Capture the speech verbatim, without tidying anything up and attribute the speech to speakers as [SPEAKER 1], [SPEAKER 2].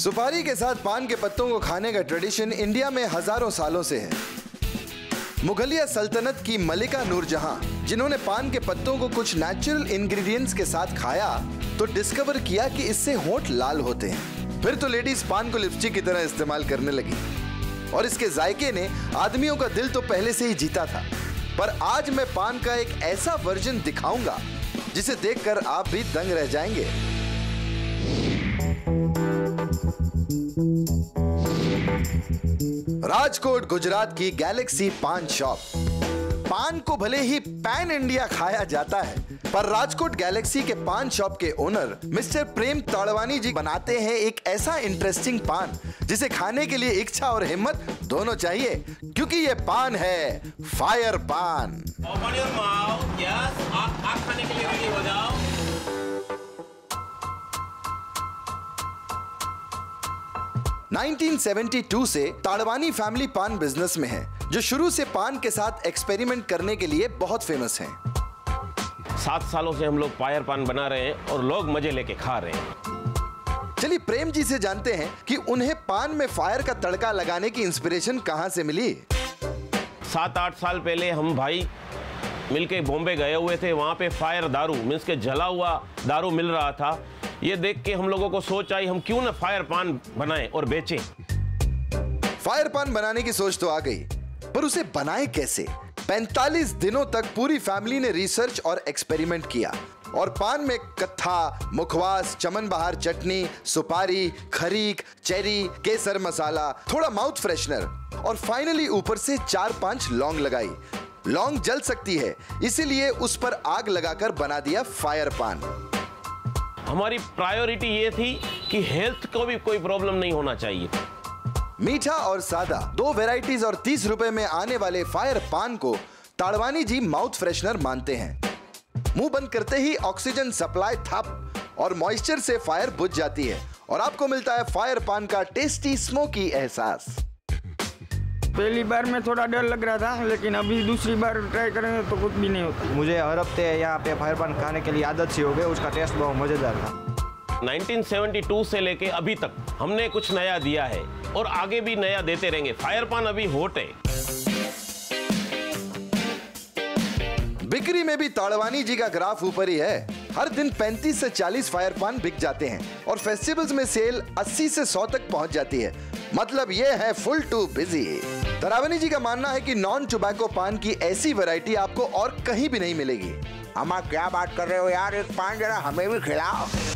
[SPEAKER 1] सुपारी के साथ पान के पत्तों को खाने का ट्रेडिशन इंडिया में हजारों सालों से है। मुगलिया सल्तनत की मलिका नूरजहां, जिन्होंने पान के पत्तों को कुछ नेचुरल इंग्रेडिएंट्स के साथ खाया तो डिस्कवर किया कि इससे होंठ लाल होते हैं। फिर तो लेडीज पान को लिपस्टिक की तरह इस्तेमाल करने लगी और इसके जायके ने आदमियों का दिल तो पहले से ही जीता था। पर आज मैं पान का एक ऐसा वर्जन दिखाऊंगा जिसे देखकर आप भी दंग रह जाएंगे। राजकोट गुजरात की गैलेक्सी पान शॉप। पान को भले ही पैन इंडिया खाया जाता है, पर राजकोट गैलेक्सी के पान शॉप के ओनर मिस्टर प्रेम ताड़वानी जी बनाते हैं एक ऐसा इंटरेस्टिंग पान जिसे खाने के लिए इच्छा और हिम्मत दोनों चाहिए, क्योंकि ये पान है फायर पान।
[SPEAKER 2] Open your mouth, yes, आप आप खाने के लिए रेडी हो जाओ।
[SPEAKER 1] उन्नीस सौ बहत्तर से ताड़वानी फैमिली पान बिजनेस में है, जो शुरू से पान के साथ एक्सपेरिमेंट करने के लिए बहुत फेमस हैं।
[SPEAKER 2] सात सालों से हम लोग फायर पान बना रहे हैं और लोग मजे लेके खा रहे हैं।
[SPEAKER 1] चलिए प्रेम जी से जानते हैं कि उन्हें पान में फायर का तड़का लगाने की इंस्पिरेशन कहां से मिली।
[SPEAKER 2] सात आठ साल पहले हम भाई मिलके बॉम्बे गए हुए थे। वहां पे फायर दारू मीन्स के जला हुआ दारू मिल रहा था। ये देख के हम लोगों को सोच आई हम क्यों ना फायर पान बनाएं और बेचें।
[SPEAKER 1] फायर पान बनाने की सोच तो आ गई, पर उसे बनाए कैसे? पैंतालीस दिनों तक पूरी फैमिली ने रिसर्च और एक्सपेरिमेंट किया और पान में कत्था, मुखवास, चमन बहार चटनी, सुपारी, खरीक, चेरी, केसर मसाला, थोड़ा माउथ फ्रेशनर और फाइनली ऊपर से चार पांच लौंग लगाई। लौंग जल सकती है, इसीलिए उस पर आग लगाकर बना दिया फायर पान।
[SPEAKER 2] हमारी प्रायोरिटी ये थी कि हेल्थ को भी कोई प्रॉब्लम नहीं होना चाहिए।
[SPEAKER 1] मीठा और सादा दो वेराइटीज और तीस रुपए में आने वाले फायर पान को ताड़वानी जी माउथ फ्रेशनर मानते हैं। मुंह बंद करते ही ऑक्सीजन सप्लाई थप और मॉइस्चर से फायर बुझ जाती है और आपको मिलता है फायर पान का टेस्टी स्मोकी एहसास।
[SPEAKER 3] पहली बार में थोड़ा डर लग रहा था, लेकिन अभी दूसरी बार ट्राई करेंगे तो कुछ भी नहीं होता।
[SPEAKER 4] मुझे हर हफ्ते यहाँ पे फायर पान खाने के लिए आदत सी हो गई। उसका टेस्ट बहुत मजेदार था।
[SPEAKER 2] उन्नीस सौ बहत्तर से लेके अभी तक हमने कुछ नया दिया है और आगे भी नया देते रहेंगे। फायर पान अभी हॉट है।
[SPEAKER 1] बिक्री में भी ताड़वानी जी का ग्राफ ऊपर ही है। हर दिन पैंतीस से चालीस फायर पान बिक जाते हैं और फेस्टिवल्स में सेल अस्सी से सौ तक पहुंच जाती है। मतलब ये है full to busy. Tadwani ji का मानना है कि नॉन टोबैको पान की ऐसी वैरायटी आपको और कहीं भी नहीं मिलेगी।
[SPEAKER 5] अम्मा क्या बात कर रहे हो यार, एक पान जरा हमें भी खिलाओ।